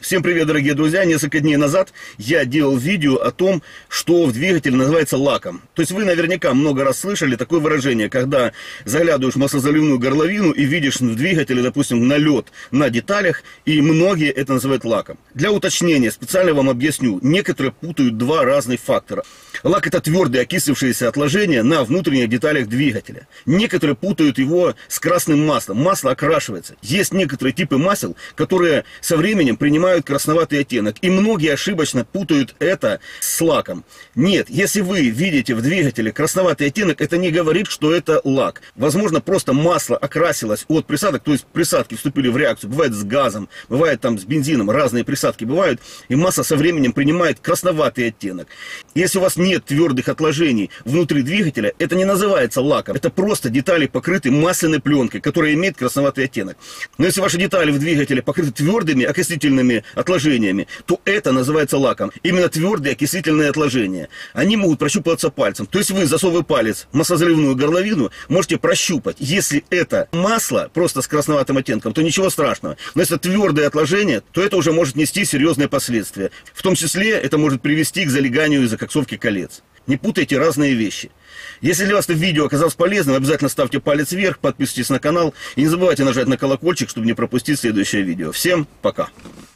Всем привет, дорогие друзья! Несколько дней назад я делал видео о том, что в двигателе называется лаком. То есть вы наверняка много раз слышали такое выражение, когда заглядываешь в маслозаливную горловину и видишь в двигателе, допустим, налет на деталях, и многие это называют лаком. Для уточнения специально вам объясню, некоторые путают два разных фактора. Лак — это твердые окислившиеся отложения на внутренних деталях двигателя. Некоторые путают его с красным маслом. Масло окрашивается. Есть некоторые типы масел, которые со временем принимают красноватый оттенок. И многие ошибочно путают это с лаком. Нет, если вы видите в двигателе красноватый оттенок, это не говорит, что это лак. Возможно, просто масло окрасилось от присадок, то есть присадки вступили в реакцию. Бывает с газом, бывает там с бензином, разные присадки бывают. И масло со временем принимает красноватый оттенок. Если у вас нет твердых отложений внутри двигателя, это не называется лаком. Это просто детали покрыты масляной пленкой, которая имеет красноватый оттенок. Но если ваши детали в двигателе покрыты твердыми окислительными отложениями, то это называется лаком. Именно твердые окислительные отложения. Они могут прощупываться пальцем. То есть вы, засовывая палец в маслозаливную горловину, можете прощупать. Если это масло просто с красноватым оттенком, то ничего страшного. Но если твердые отложения, то это уже может нести серьезные последствия. В том числе это может привести к залеганию и закоксовке колец. Не путайте разные вещи. Если для вас это видео оказалось полезным, обязательно ставьте палец вверх, подписывайтесь на канал и не забывайте нажать на колокольчик, чтобы не пропустить следующее видео. Всем пока!